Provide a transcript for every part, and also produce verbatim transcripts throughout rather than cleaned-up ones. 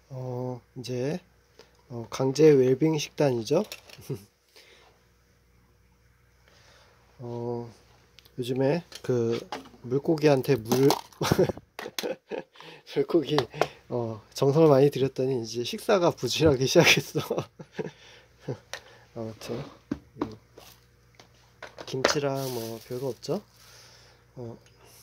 어, 이제 어, 강제 웰빙 식단이죠. 어, 요즘에 그 물고기한테 물 물고기 어, 정성을 많이 들였더니 이제 식사가 부실하기 시작했어. 아무튼 음, 김치랑 뭐 별거 없죠. 어,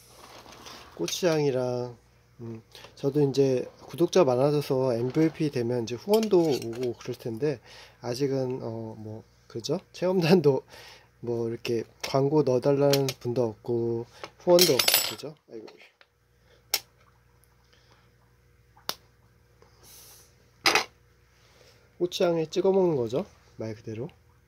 고추장이랑 음, 저도 이제 구독자 많아져서 엠브이피 되면 이제 후원도 오고 그럴 텐데 아직은 어, 뭐 그죠? 체험단도 뭐 이렇게 광고 넣어달라는 분도 없고 후원도 없고 그죠? 아이고. 고추장에 찍어 먹는 거죠, 말 그대로.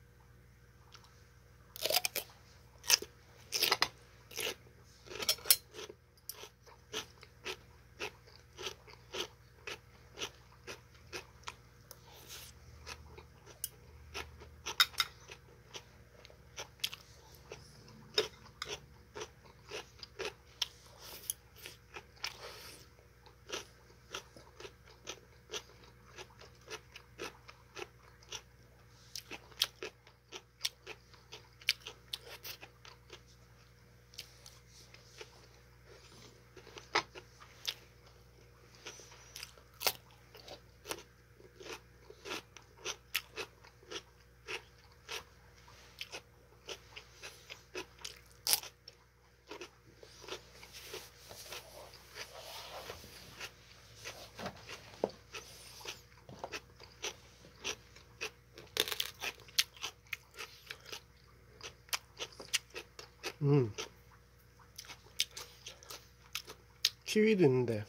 음 키위도 있는데.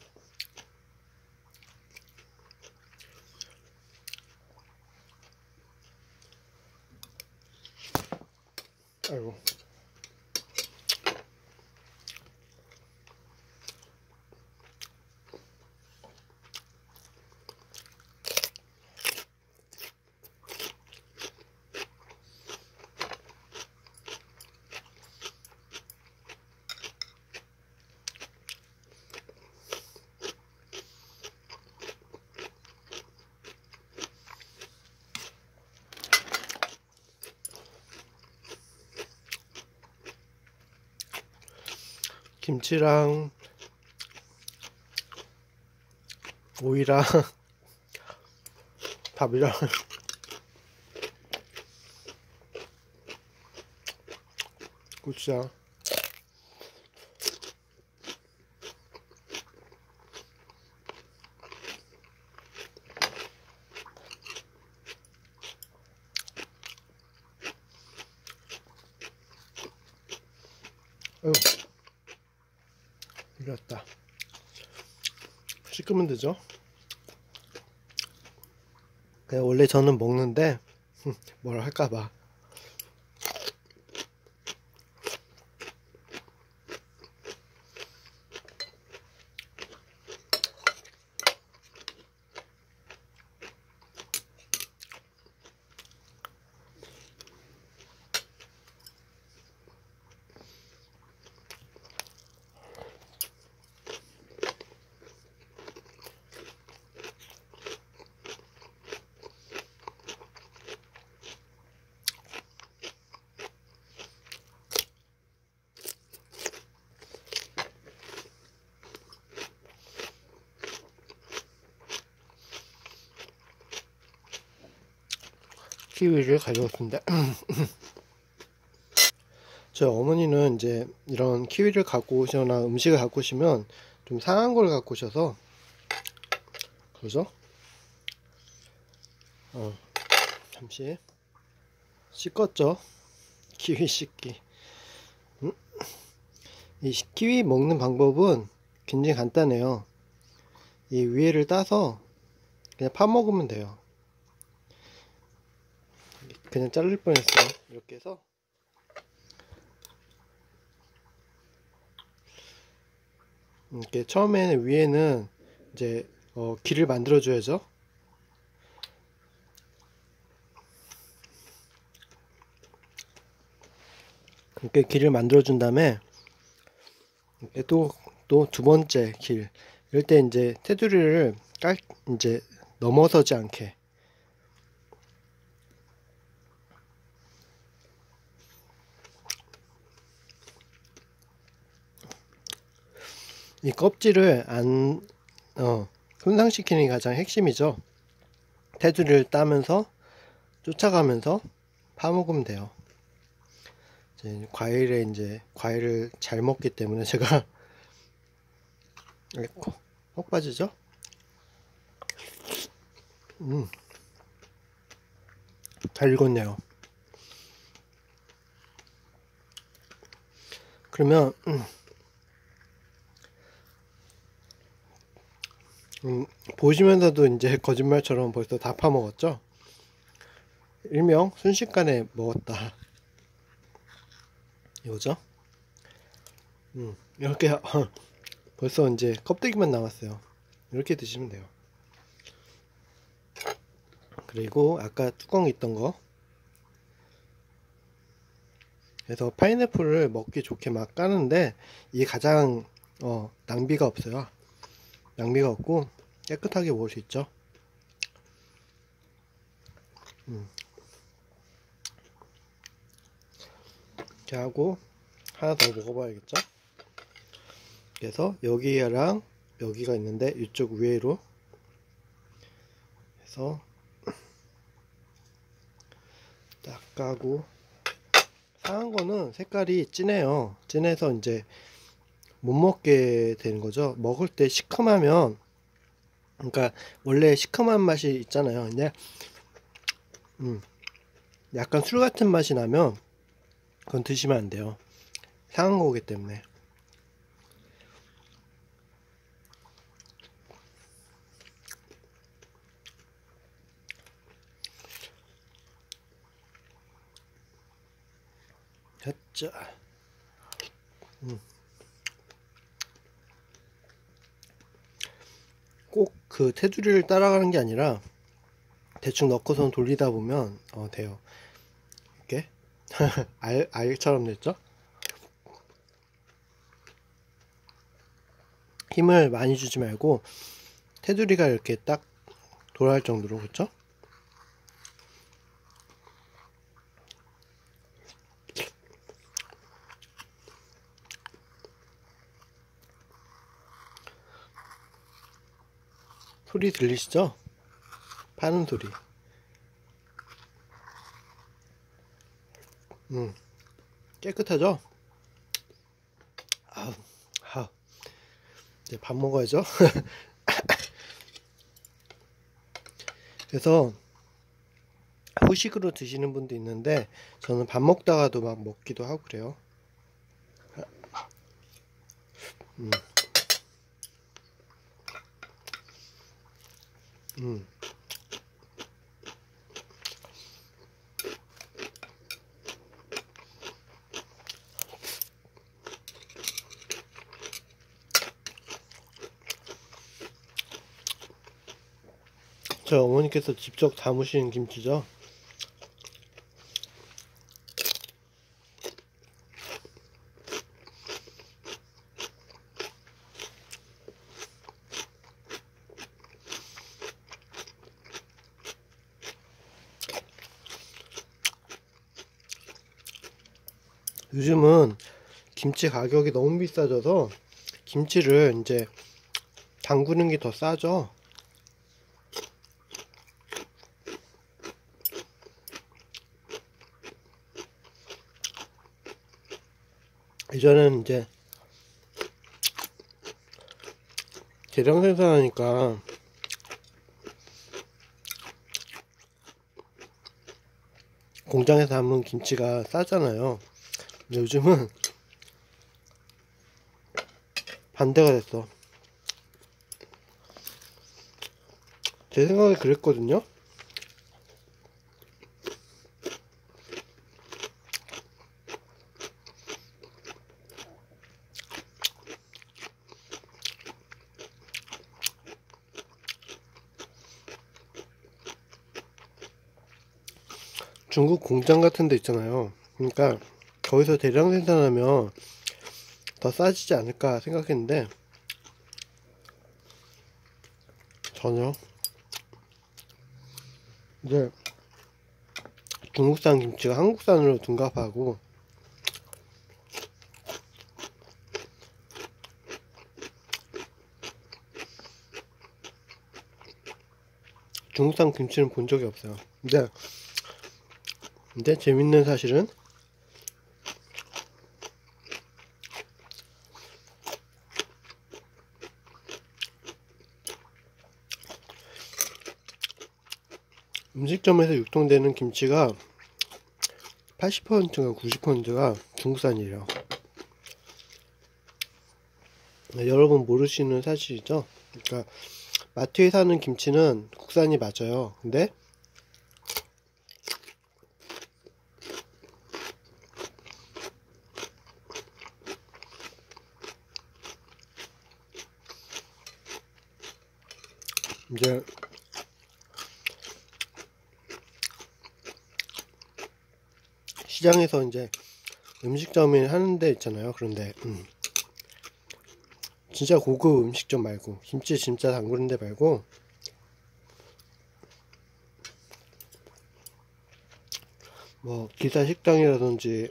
아이고. 김치랑 오이랑 밥이랑 고추장. 아유, 이렸다. 씻으면 되죠. 그냥 원래 저는 먹는데 뭐라 할까봐. 키위를 가져왔습니다. 저희 어머니는 이제 이런 키위를 갖고 오시거나 음식을 갖고 오시면 좀 상한 걸 갖고 오셔서 그러죠? 어, 잠시 씻었죠? 키위 씻기. 음? 이 키위 먹는 방법은 굉장히 간단해요. 이 위에를 따서 그냥 파 먹으면 돼요. 그냥 자를 뻔했어요. 이렇게 해서 이렇게 처음에는 위에는 이제 어, 길을 만들어 줘야죠. 이렇게 길을 만들어 준 다음에 또 또 두 번째 길 이럴 때 이제 테두리를 깔 이제 넘어서지 않게. 이 껍질을 안 어, 손상시키는 게 가장 핵심이죠. 테두리를 따면서 쫓아가면서 파먹으면 돼요. 이제 과일에 이제 과일을 잘 먹기 때문에 제가 아이고, 헉 빠지죠? 음, 잘 익었네요. 그러면 음, 음, 보시면서도 이제 거짓말처럼 벌써 다 파먹었죠? 일명 순식간에 먹었다 이거죠? 음, 이렇게 벌써 이제 껍데기만 남았어요. 이렇게 드시면 돼요. 그리고 아까 뚜껑 있던 거, 그래서 파인애플을 먹기 좋게 막 까는데 이게 가장 어, 낭비가 없어요. 낭비가 없고 깨끗하게 먹을 수 있죠. 음. 이렇게 하고 하나 더 먹어봐야겠죠. 그래서 여기랑 여기가 있는데 이쪽 위로 해서 딱 까고, 상한 거는 색깔이 진해요. 진해서 이제 못 먹게 되는 거죠. 먹을 때 시큼하면, 그러니까 원래 시큼한 맛이 있잖아요. 근데 음, 약간 술 같은 맛이 나면 그건 드시면 안 돼요. 상한 거기 때문에. 자, 음. 꼭 그 테두리를 따라가는 게 아니라 대충 넣고선 돌리다 보면 어, 돼요. 이렇게 알, 알처럼 됐죠? 힘을 많이 주지 말고 테두리가 이렇게 딱 돌아갈 정도로, 그쵸? 소리 들리시죠? 파는 소리. 음, 깨끗하죠? 아우, 아우. 이제 밥 먹어야죠. 그래서 후식으로 드시는 분도 있는데 저는 밥 먹다가도 막 먹기도 하고 그래요. 음. 음. 저 어머니께서 직접 담으신 김치죠. 요즘은 김치 가격이 너무 비싸져서 김치를 이제 담그는 게 더 싸죠. 예전에는 이제 대량 생산하니까 공장에서 담은 김치가 싸잖아요. 근데 요즘은 반대가 됐어. 제 생각에 그랬거든요. 중국 공장 같은 데 있잖아요. 그러니까 거기서 대량 생산하면 더 싸지지 않을까 생각했는데 전혀 이제 중국산 김치가 한국산으로 둔갑하고 중국산 김치는 본 적이 없어요. 근데 근데 재밌는 사실은 음식점에서 유통되는 김치가 팔십 퍼센트가 구십 퍼센트가 중국산이에요. 여러분 모르시는 사실이죠? 그러니까 마트에 사는 김치는 국산이 맞아요. 근데 이제 시장에서 이제 음식점이 하는 데 있잖아요. 그런데 음, 진짜 고급 음식점 말고 김치 진짜 담그는 데 말고 뭐 기사 식당이라든지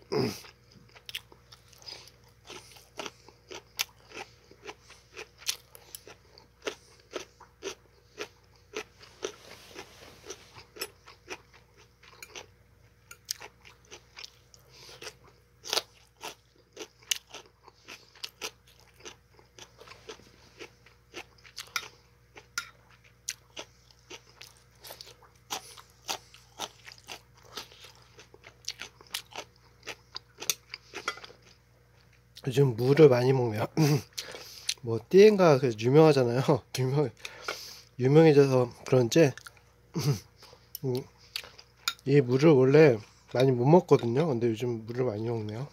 요즘 물을 많이 먹네요. 뭐 띠엔가 그 유명하잖아요. 유명 유명해져서 그런지 음, 이 물을 원래 많이 못 먹거든요. 근데 요즘 물을 많이 먹네요.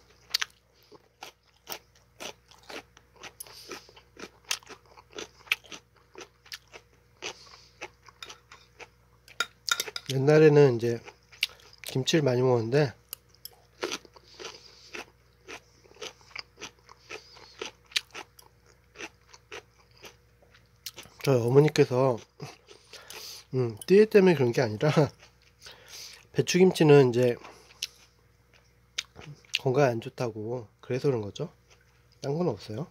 옛날에는 이제 김치를 많이 먹었는데 저희 어머니께서 음, 띠에 때문에 그런 게 아니라 배추김치는 이제 건강에 안 좋다고 그래서 그런 거죠. 딴 건 없어요.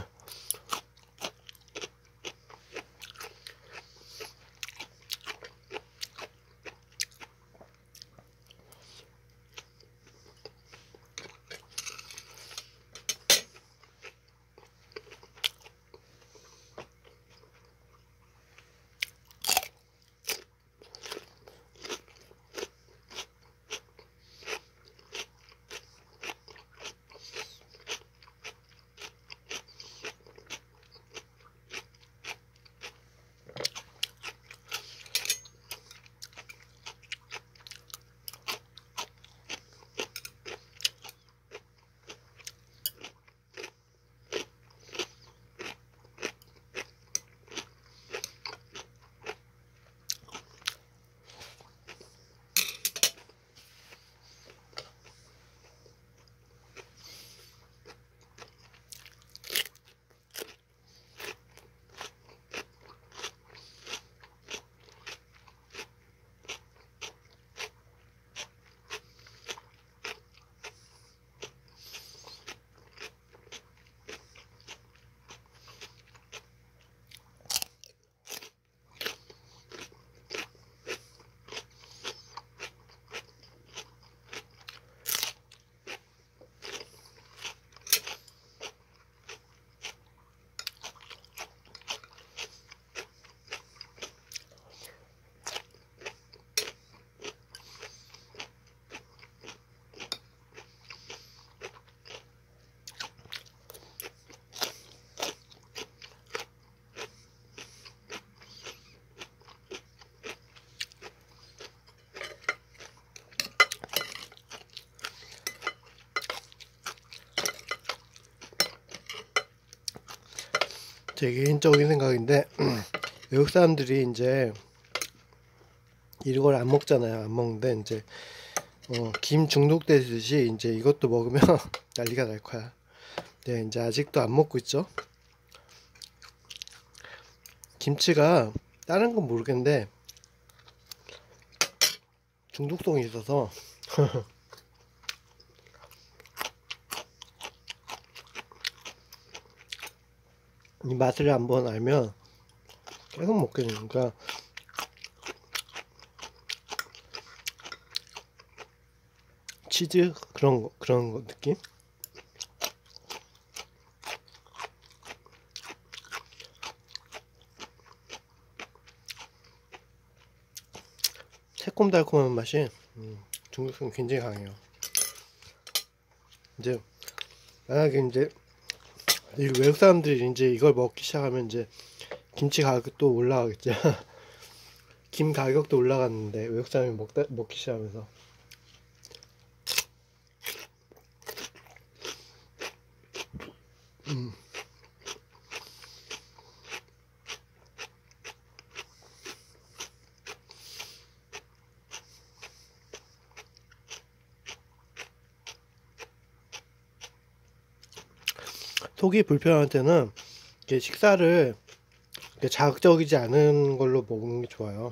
제 개인적인 생각인데 외국 사람들이 이제 이걸 안 먹잖아요. 안 먹는데 이제 어, 김 중독되듯이 이제 이것도 먹으면 난리가 날 거야. 네, 이제 아직도 안 먹고 있죠. 김치가 다른 건 모르겠는데 중독성이 있어서 이 맛을 한번 알면 계속 먹게 되니까 치즈 그런 거 그런 거 느낌? 새콤달콤한 맛이 음, 중독성이 굉장히 강해요. 이제 만약에 이제 이 외국 사람들이 이제 이걸 먹기 시작하면 이제 김치 가격도 올라가겠죠. 김 가격도 올라갔는데 외국 사람이 먹다 먹기 시작하면서 음. 속이 불편할 때는 이렇게 식사를 이렇게 자극적이지 않은 걸로 먹는 게 좋아요.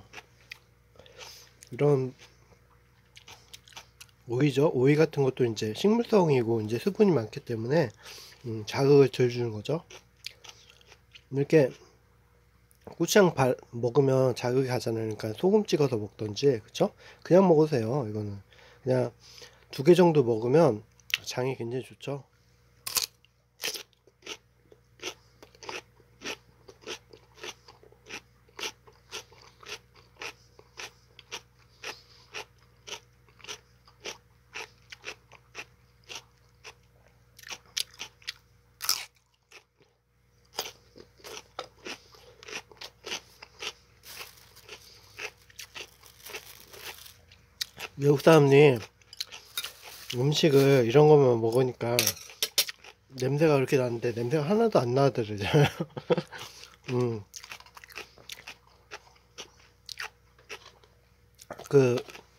이런 오이죠. 오이 같은 것도 이제 식물성이고 이제 수분이 많기 때문에 음, 자극을 덜 주는 거죠. 이렇게 고추장 발, 먹으면 자극이 가잖아요. 그러니까 소금 찍어서 먹던지, 그쵸? 그냥 먹으세요. 이거는 그냥 두 개 정도 먹으면 장이 굉장히 좋죠. 외국 사람들이 음식을 이런 거만 먹으니까 냄새가 그렇게 나는데 냄새가 하나도 안 나더라고요. 음, 그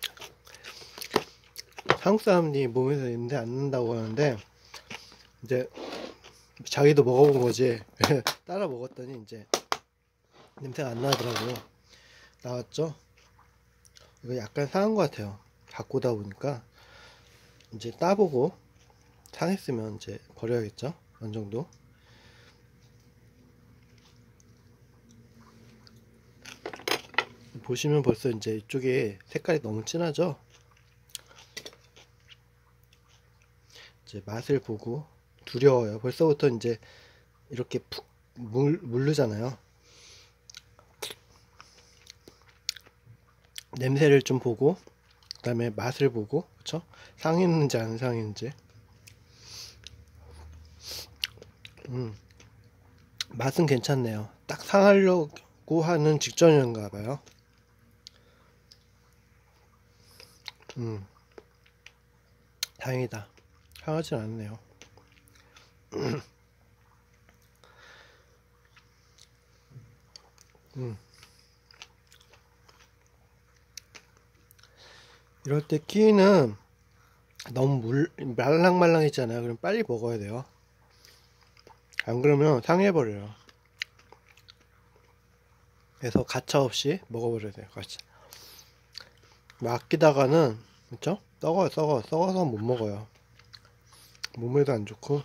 한국 사람들이 몸에서 냄새 안 난다고 하는데 이제 자기도 먹어본 거지. 따라 먹었더니 이제 냄새가 안 나더라고요. 나왔죠? 이거 약간 상한 것 같아요. 갖고 오다 보니까 이제 따보고 상했으면 이제 버려야겠죠. 어느 정도. 보시면 벌써 이제 이쪽에 색깔이 너무 진하죠. 이제 맛을 보고 두려워요. 벌써부터 이제 이렇게 푹 물, 물르잖아요. 냄새를 좀 보고 그 다음에 맛을 보고, 그쵸? 상했는지 안 상했는지. 음, 맛은 괜찮네요. 딱 상하려고 하는 직전인가 봐요. 음, 다행이다. 상하진 않네요. 음. 이럴 때 키위는 너무 물, 말랑말랑했잖아요. 그럼 빨리 먹어야 돼요. 안 그러면 상해버려요. 그래서 가차없이 먹어버려야 돼요. 가차. 뭐 아끼다가는, 그쵸? 썩어요, 썩어. 썩어서 못 먹어요. 몸에도 안 좋고.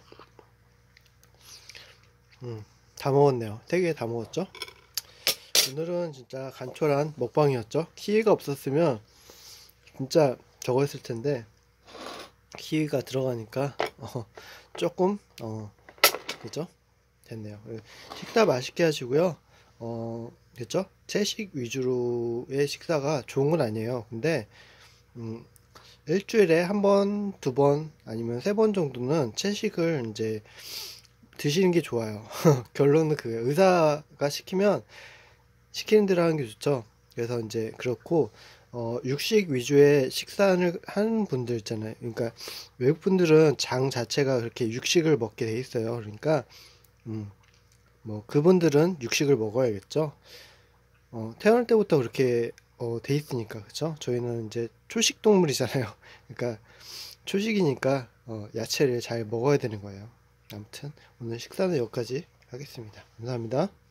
음, 다 먹었네요. 세 개 다 먹었죠? 오늘은 진짜 간촐한 먹방이었죠? 키위가 없었으면 진짜 저거 했을 텐데, 키위가 들어가니까, 어, 조금, 어, 그죠? 됐네요. 식사 맛있게 하시고요. 어, 그죠? 채식 위주로의 식사가 좋은 건 아니에요. 근데, 음, 일주일에 한 번, 두 번, 아니면 세 번 정도는 채식을 이제 드시는 게 좋아요. 결론은 그거예요. 의사가 시키면 시키는 대로 하는 게 좋죠. 그래서 이제 그렇고, 어, 육식 위주의 식사를 하는 분들 있잖아요. 그러니까 외국 분들은 장 자체가 그렇게 육식을 먹게 돼 있어요. 그러니까, 음, 뭐 그분들은 육식을 먹어야겠죠. 어, 태어날 때부터 그렇게 어, 돼 있으니까, 그쵸? 저희는 이제 초식 동물이잖아요. 그러니까 초식이니까 어, 야채를 잘 먹어야 되는 거예요. 아무튼 오늘 식사는 여기까지 하겠습니다. 감사합니다.